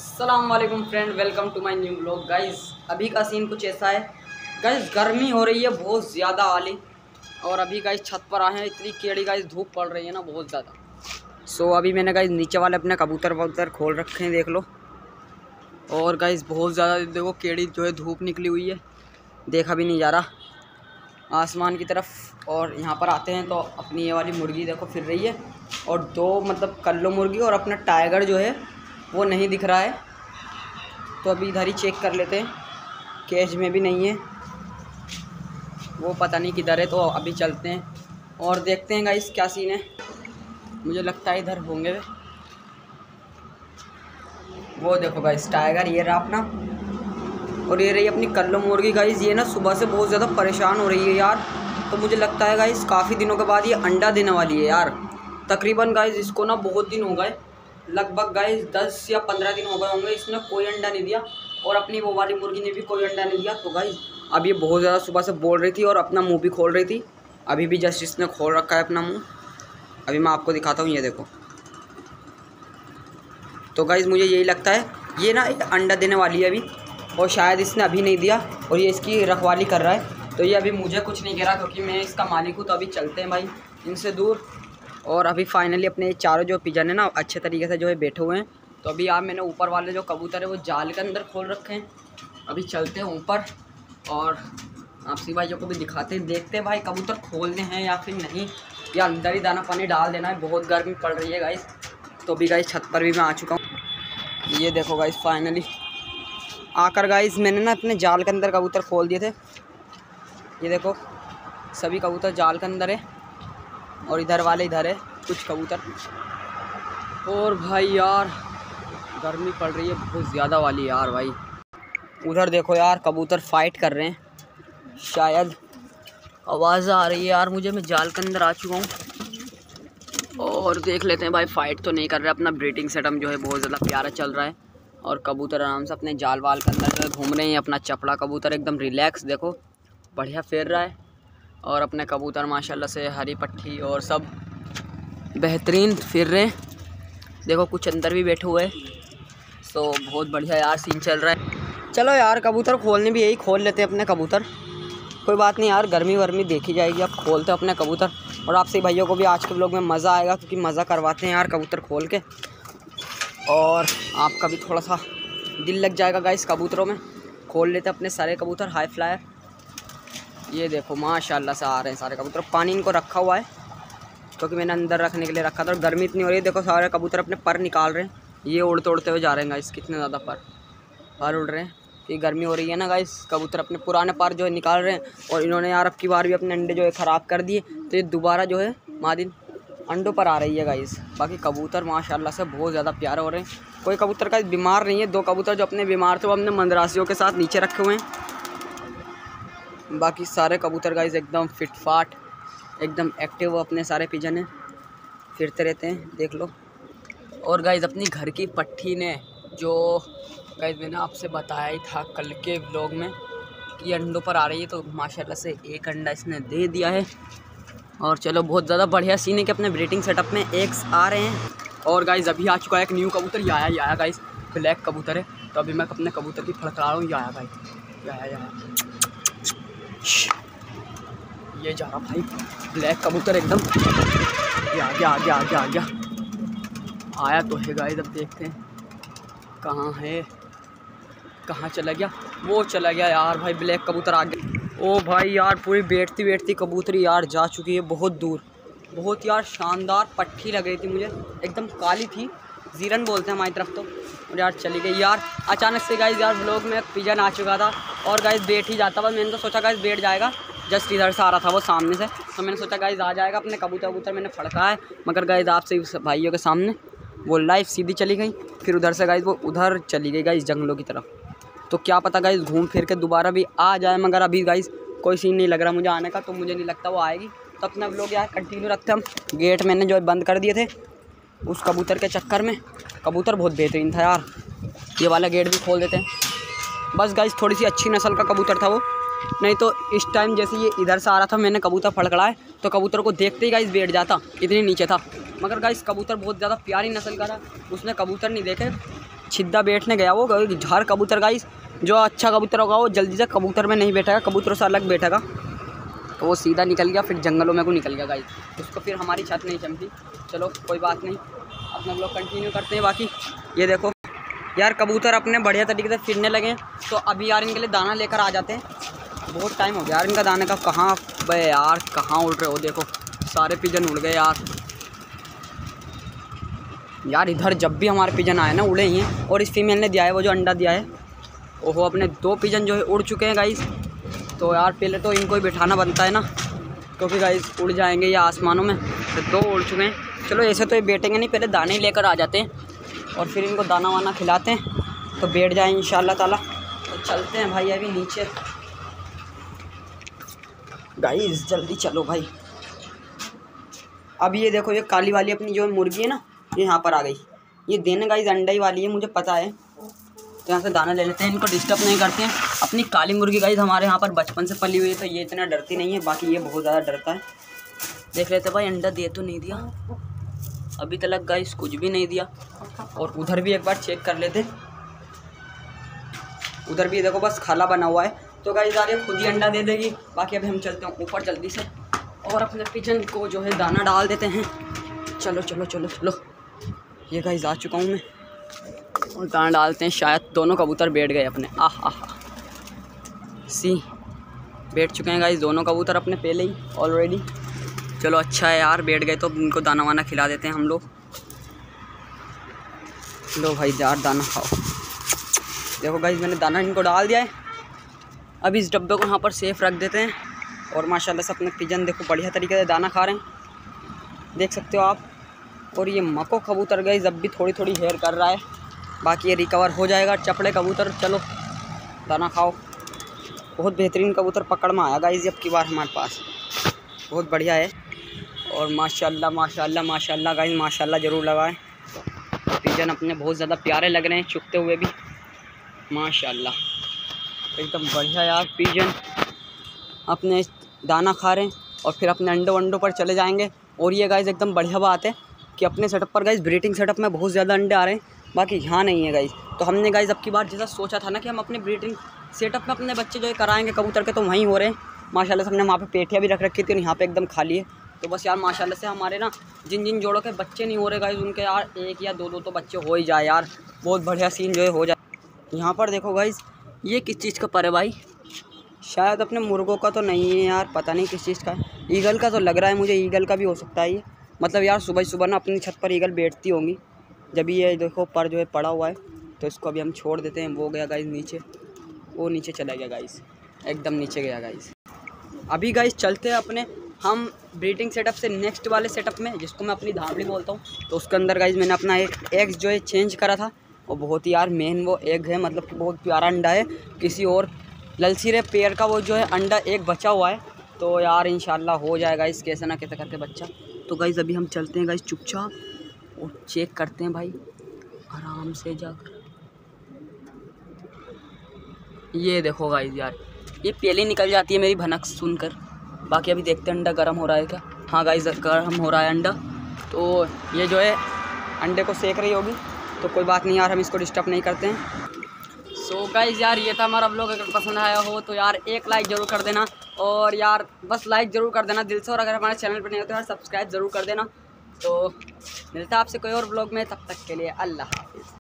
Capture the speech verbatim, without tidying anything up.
अस्सलाम वालेकुम friend, welcome to my new blog. Guys अभी का सीन कुछ ऐसा है। गाइस गर्मी हो रही है बहुत ज़्यादा वाली, और अभी गाइस छत पर आए हैं। इतनी केड़ी गाइस धूप पड़ रही है ना, बहुत ज़्यादा। सो so, अभी मैंने गाइस नीचे वाले अपने कबूतर वबूतर खोल रखे हैं, देख लो। और गाइस बहुत ज़्यादा देखो केड़ी जो है धूप निकली हुई है, देखा भी नहीं जा रहा आसमान की तरफ। और यहाँ पर आते हैं तो अपनी ये वाली मुर्गी देखो फिर रही है, और दो मतलब कल्लो मुर्गी और अपना टाइगर जो है वो नहीं दिख रहा है। तो अभी इधर ही चेक कर लेते हैं, केज में भी नहीं है, वो पता नहीं किधर है। तो अभी चलते हैं और देखते हैं गाइस क्या सीन है। मुझे लगता है इधर होंगे वो। देखो गाइस टाइगर ये रहा अपना, और ये रही अपनी कल्लो मुर्गी। गाइस ये ना सुबह से बहुत ज़्यादा परेशान हो रही है यार। तो मुझे लगता है गाइस काफ़ी दिनों के बाद ये अंडा देने वाली है यार। तकरीबन गाइस इसको ना बहुत दिन हो गए, लगभग गाइस दस या पंद्रह दिन हो गए होंगे, इसने कोई अंडा नहीं दिया। और अपनी वो वाली मुर्गी ने भी कोई अंडा नहीं दिया। तो गाइस अब ये बहुत ज़्यादा सुबह से बोल रही थी और अपना मुंह भी खोल रही थी। अभी भी जस्ट इसने खोल रखा है अपना मुंह। अभी मैं आपको दिखाता हूँ, ये देखो। तो गाइस मुझे यही लगता है ये ना अंडा देने वाली है अभी, और शायद इसने अभी नहीं दिया और ये इसकी रखवाली कर रहा है। तो ये अभी मुझे कुछ नहीं कह रहा क्योंकि मैं इसका मालिक हूँ। तो अभी चलते हैं भाई इनसे दूर। और अभी फाइनली अपने चारों जो पिजन है ना अच्छे तरीके से जो है बैठे हुए हैं। तो अभी आप मैंने ऊपर वाले जो कबूतर है वो जाल के अंदर खोल रखे हैं। अभी चलते हैं ऊपर और आपसी भाइयों को भी दिखाते हैं, देखते हैं भाई कबूतर खोलने हैं या फिर नहीं, या अंदर ही दाना पानी डाल देना है। बहुत गर्मी पड़ रही है गाइस। तो अभी गाइस छत पर भी मैं आ चुका हूँ। ये देखो गाइस फाइनली आकर गाइस मैंने ना अपने जाल के अंदर कबूतर खोल दिए थे। ये देखो सभी कबूतर जाल के अंदर है, और इधर वाले इधर है कुछ कबूतर। और भाई यार गर्मी पड़ रही है बहुत ज़्यादा वाली यार भाई। उधर देखो यार कबूतर फाइट कर रहे हैं, शायद आवाज़ आ रही है यार मुझे। मैं जाल के अंदर आ चुका हूँ और देख लेते हैं भाई। फाइट तो नहीं कर रहे, अपना ब्रीडिंग सेटअप जो है बहुत ज़्यादा प्यारा चल रहा है। और कबूतर आराम से अपने जाल वाल के अंदर जो है घूम रहे हैं। अपना चपड़ा कबूतर एकदम रिलैक्स देखो बढ़िया फेर रहा है। और अपने कबूतर माशाल्लाह से हरी पट्टी और सब बेहतरीन फिर रहे हैं। देखो कुछ अंदर भी बैठे हुए हैं। सो बहुत बढ़िया यार सीन चल रहा है। चलो यार कबूतर खोलने भी यही खोल लेते हैं अपने कबूतर। कोई बात नहीं यार, गर्मी वर्मी देखी जाएगी। अब खोलते हैं अपने कबूतर, और आपसे भाइयों को भी आज के व्लॉग में मज़ा आएगा क्योंकि मज़ा करवाते हैं यार कबूतर खोल के। और आपका भी थोड़ा सा दिल लग जाएगा गाइस कबूतरों में। खोल लेते हैं अपने सारे कबूतर हाई फ्लायर। ये देखो माशाल्लाह से आ रहे हैं सारे कबूतर। पानी इनको रखा हुआ है क्योंकि मैंने अंदर रखने के लिए रखा था। और गर्मी इतनी हो रही है, देखो सारे कबूतर अपने पर निकाल रहे हैं। ये उड़ते उड़ते हुए जा रहे हैं गाइस, कितने ज़्यादा पर पर उड़ रहे हैं कि गर्मी हो रही है ना गाइस। कबूतर अपने पुराने पर जो है निकाल रहे हैं। और इन्होंने यार अब की बार भी अपने अंडे जो है ख़राब कर दिए, तो ये दोबारा जो है मादिन अंडों पर आ रही है गाइस। बाकी कबूतर माशाल्लाह से बहुत ज़्यादा प्यारे हो रहे हैं। कोई कबूतर का बीमार नहीं है। दो कबूतर जो अपने बीमार थे वो हमने मंदरासियों के साथ नीचे रखे हुए हैं। बाकी सारे कबूतर गाइस एकदम फिट फाट एकदम एक्टिव अपने सारे पिजन हैं, फिरते रहते हैं देख लो। और गाइस अपनी घर की पट्टी ने जो गाइस मैंने आपसे बताया ही था कल के व्लॉग में कि अंडों पर आ रही है, तो माशाल्लाह से एक अंडा इसने दे दिया है। और चलो बहुत ज़्यादा बढ़िया सीन है कि अपने ब्रीडिंग सेटअप में एग्स आ रहे हैं। और गाइस अभी आ चुका है एक न्यू कबूतर। ये आया ये आया गाइस, ब्लैक कबूतर है। तो अभी मैं अपने कबूतर की फड़फड़ा रहा हूँ। ये आया भाई, ये आया ये आया ये जा रहा भाई ब्लैक कबूतर एकदम। ये आ गया आ गया आ गया आ गया आया तो है गाइस। अब देखते हैं कहाँ है, कहाँ चला गया। वो चला गया यार भाई ब्लैक कबूतर आ गया। ओ भाई यार पूरी बैठती बैठती कबूतरी यार जा चुकी है बहुत दूर। बहुत यार शानदार पट्टी लग रही थी मुझे, एकदम काली थी, जीरन बोलते हैं हमारी तरफ तो। और यार चली गई यार अचानक से गाइस। यार व्लॉग में पिजन आ चुका था और गाइस बैठ ही जाता, बस मैंने तो सोचा गाइस बैठ जाएगा। जस्ट इधर से आ रहा था वो सामने से, तो मैंने सोचा गाइस आ जाएगा। अपने कबूतर कबूतर मैंने फड़का है, मगर गाइस आपसे भाइयों के सामने वो लाइफ सीधी चली गई। फिर उधर से गाइस वो उधर चली गई गाइस जंगलों की तरफ। तो क्या पता गाइस घूम फिर के दोबारा भी आ जाए, मगर अभी गाइस कोई सीन नहीं लग रहा मुझे आने का। तो मुझे नहीं लगता वो आएगी। तो अपना व्लॉग यार कंटिन्यू रखते हम। गेट मैंने जो बंद कर दिए थे उस कबूतर के चक्कर में। कबूतर बहुत बेहतरीन था यार। ये वाला गेट भी खोल देते हैं। बस गाइस थोड़ी सी अच्छी नस्ल का कबूतर था वो, नहीं तो इस टाइम जैसे ये इधर से आ रहा था मैंने कबूतर फड़कड़ाए तो कबूतर को देखते ही गाइस बैठ जाता, इतनी नीचे था। मगर गाइस कबूतर बहुत ज़्यादा प्यारी नस्ल का था। उसने कबूतर नहीं देखे, छिद्दा बैठने गया वो झार कबूतर गाइस। जो अच्छा कबूतर होगा वो जल्दी से कबूतर में नहीं बैठेगा, कबूतरों से अलग बैठेगा। तो वो सीधा निकल गया, फिर जंगलों में को निकल गया गाइस। उसको फिर हमारी छत नहीं चमकी। चलो कोई बात नहीं, अपने लोग कंटिन्यू करते हैं। बाकी ये देखो यार कबूतर अपने बढ़िया तरीके से फिरने लगे। तो अभी यार इनके लिए दाना लेकर आ जाते हैं। बहुत टाइम हो गया यार इनका दाने का। कहाँ बे यार कहाँ उड़ रहे हो, देखो सारे पिजन उड़ गए यार। यार इधर जब भी हमारे पिजन आए ना उड़े ही हैं। और इस फीमेल ने दिया है वो जो अंडा दिया है, ओहो अपने दो पिजन जो है उड़ चुके हैं गाइस। तो यार पहले तो इनको ही बिठाना बनता है ना, क्योंकि गाइस उड़ जाएंगे ये आसमानों में। तो दो उड़ चुके हैं। चलो ऐसे तो ये बैठेंगे नहीं, पहले दाने ही लेकर आ जाते हैं और फिर इनको दाना वाना खिलाते हैं तो बैठ जाएँ इंशाल्लाह ताला। तो चलते हैं भाई अभी नीचे गाइस, जल्दी चलो भाई। अब ये देखो ये काली वाली अपनी जो मुर्गी है ना, ये यहाँ पर आ गई। ये देने गाइस अंडा ही वाली है, मुझे पता है। तो यहाँ से दाना ले लेते हैं, इनको डिस्टर्ब नहीं करते हैं। अपनी काली मुर्गी गाइस हमारे यहाँ पर बचपन से पली हुई है, तो ये इतना डरती नहीं है। बाकी ये बहुत ज़्यादा डरता है। देख लेते भाई अंडा दे तो नहीं दिया अभी तक गाइस, कुछ भी नहीं दिया। और उधर भी एक बार चेक कर लेते, उधर भी देखो बस खाला बना हुआ है। तो गाइस यार ये खुद ही अंडा दे देगी। बाकी अभी हम चलते हैं ऊपर जल्दी से और अपने पिजन को जो है दाना डाल देते हैं। चलो चलो चलो चलो, ये गाइस आ चुका हूँ मैं और दाना डालते हैं। शायद दोनों कबूतर बैठ गए अपने। आह आह सी बैठ चुके हैं गाइस दोनों कबूतर अपने पहले ही ऑलरेडी। चलो अच्छा है यार बैठ गए, तो इनको दाना वाना खिला देते हैं हम लोग। लो भाई यार दाना खाओ। देखो गाइस मैंने दाना इनको डाल दिया है। अब इस डब्बे को यहाँ पर सेफ रख देते हैं। और माशाल्लाह से अपने पिजन देखो बढ़िया तरीके से दाना खा रहे हैं, देख सकते हो आप। और ये मको कबूतर गाइस अब भी थोड़ी थोड़ी हेयर कर रहा है, बाकी ये रिकवर हो जाएगा। चपड़े कबूतर चलो दाना खाओ। बहुत बेहतरीन कबूतर पकड़ में आया गाइस अब की बार हमारे पास, बहुत बढ़िया है। और माशाल्लाह माशाल्लाह माशाल्लाह गाइस माशाल्लाह ज़रूर लगाएं। पिजन अपने बहुत ज़्यादा प्यारे लग रहे हैं चुगते हुए भी, माशाल्लाह एकदम बढ़िया यार। पिजन अपने दाना खा रहे हैं और फिर अपने अंडों अंडों पर चले जाएंगे। और ये गाइस एकदम बढ़िया बात है कि अपने सेटअप पर गाइस ब्रीडिंग सेटअप में बहुत ज़्यादा अंडे आ रहे हैं, बाकी यहाँ नहीं है गाइस। तो हमने गाइस अब की बार जैसा सोचा था ना कि हम अपने ब्रीडिंग सेटअप में अपने बच्चे जो है कराएंगे कबूतर के, तो वहीं हो रहे हैं माशाल्लाह से। हमने वहाँ पे पेटियाँ भी रख रखी थी और यहाँ पे एकदम खाली है। तो बस यार माशाल्लाह से हमारे ना जिन जिन जोड़ों के बच्चे नहीं हो रहे गाइस, उनके यार एक या दो दो तो बच्चे हो ही जाए यार, बहुत बढ़िया सीन जो है हो जाए। यहाँ पर देखो गाइस ये किस चीज़ का पर है भाई, शायद अपने मुर्गों का तो नहीं है यार, पता नहीं किस चीज़ का है। ईगल का तो लग रहा है मुझे, ईगल का भी हो सकता है ये। मतलब यार सुबह सुबह ना अपनी छत पर ईगल बैठती होंगी जब ये देखो पर जो है पड़ा हुआ है। तो इसको अभी हम छोड़ देते हैं। वो गया गाइस नीचे, वो नीचे चला गया गाइस, एकदम नीचे गया गाइस। अभी गाइस चलते हैं अपने हम ब्रीडिंग सेटअप से नेक्स्ट वाले सेटअप में, जिसको मैं अपनी धामड़ी बोलता हूँ। तो उसके अंदर गाइस मैंने अपना एक एग्स जो है चेंज करा था, और बहुत ही यार मेन वो एग है, मतलब कि बहुत प्यारा अंडा है। किसी और ललसीरे पेड़ का वो जो है अंडा एक बचा हुआ है। तो यार इंशाल्लाह हो जाएगा इस कैसे ना कैसे करके बच्चा। तो गाइस अभी हम चलते हैं गाइस चुपचाप और चेक करते हैं भाई आराम से जाकर। ये देखो गाइस यार ये पहले निकल जाती है मेरी भनक सुनकर। बाकी अभी देखते हैं अंडा गर्म हो रहा है क्या। हाँ गाइस गर्म हो रहा है अंडा, तो ये जो है अंडे को सेक रही होगी। तो कोई बात नहीं यार, हम इसको डिस्टर्ब नहीं करते हैं। सो so गाइस यार ये था हमारा व्लॉग। अगर पसंद आया हो तो यार एक लाइक ज़रूर कर देना, और यार बस लाइक ज़रूर कर देना दिल से। और अगर हमारे चैनल पर नहीं हो तो यार सब्सक्राइब ज़रूर कर देना। तो मिलता है आपसे कोई और व्लॉग में, तब तक के लिए अल्लाह हाफिज़।